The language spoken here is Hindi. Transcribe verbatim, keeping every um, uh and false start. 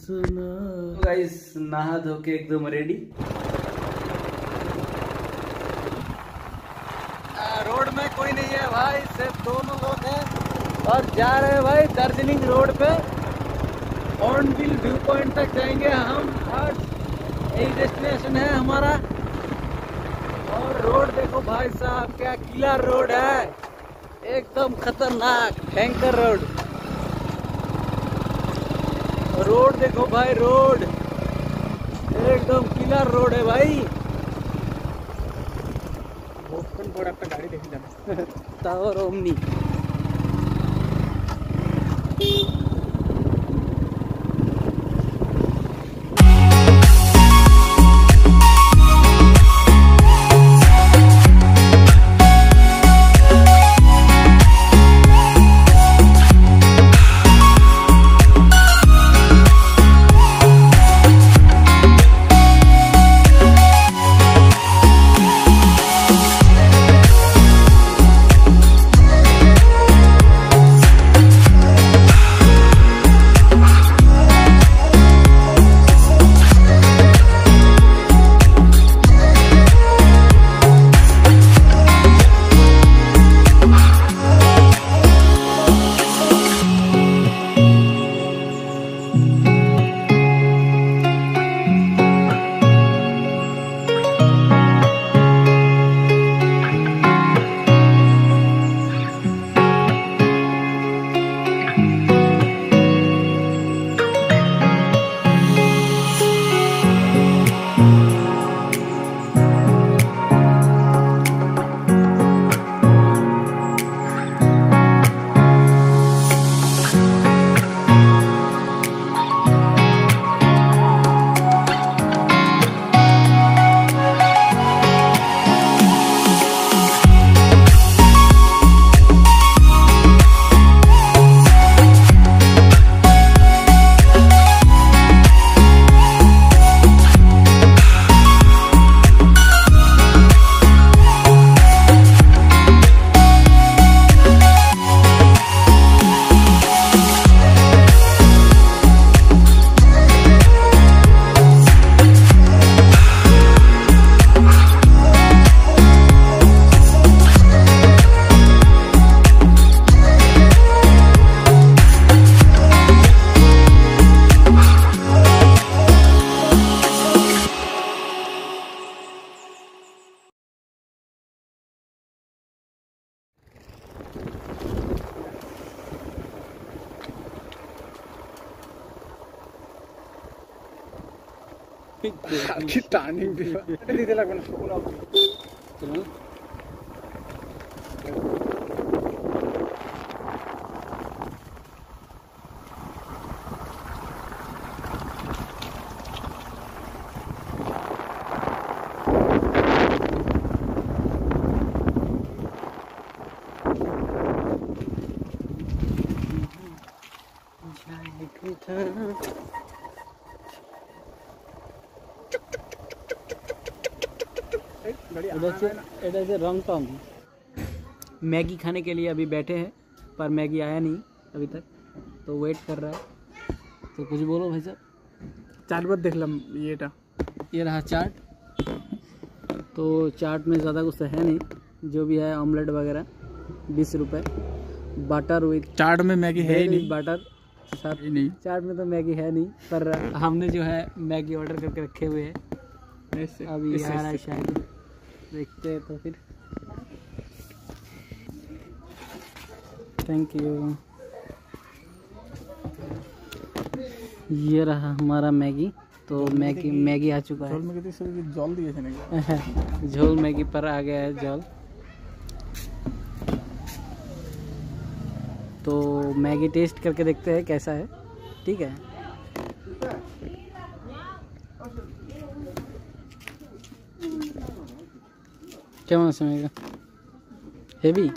सुना। गाइस नहा धो के एकदम रेडी। रोड में कोई नहीं है भाई, सिर्फ दोनों लोग हैं और जा रहे हैं भाई दार्जिलिंग रोड पे। हॉर्नबिल व्यू पॉइंट तक जाएंगे हम आज, यही डेस्टिनेशन है हमारा। और रोड देखो भाई साहब, क्या किला रोड है, एकदम खतरनाक भयंकर रोड। रोड देखो भाई, रोड एकदम किला रोड है भाई। बहुत बड़ा गाड़ी देखी जाना टावर ओमनी। टार्निंग इधर से रंग टॉम मैगी खाने के लिए अभी बैठे हैं, पर मैगी आया नहीं अभी तक, तो वेट कर रहा है। तो कुछ बोलो भाई साहब। चाट बात देख लम ये टा ये रहा चाट। तो चाट में ज़्यादा कुछ है नहीं, जो भी है ऑमलेट वगैरह बीस रुपये। बटर विथ चाट में मैगी है ही नहीं, बटर साथ ही नहीं। चाट में तो मैगी है नहीं, पर हमने जो है मैगी ऑर्डर करके रखे हुए हैं। अभी आ रहा है शायद, देखते हैं तो फिर। Thank you. ये रहा हमारा मैगी। तो मैगी मैगी आ चुका है। जल दिए झोल मैगी पर आ गया है जल। तो मैगी टेस्ट करके देखते हैं कैसा है, ठीक है। क्या समझेगा हेवी